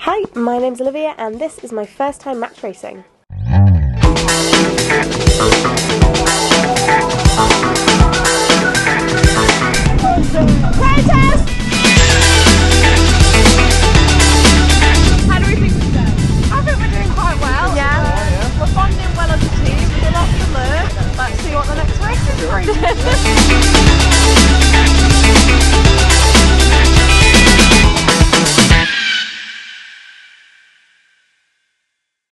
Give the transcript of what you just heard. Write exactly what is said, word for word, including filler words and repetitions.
Hi, my name's Olivia and this is my first time match racing.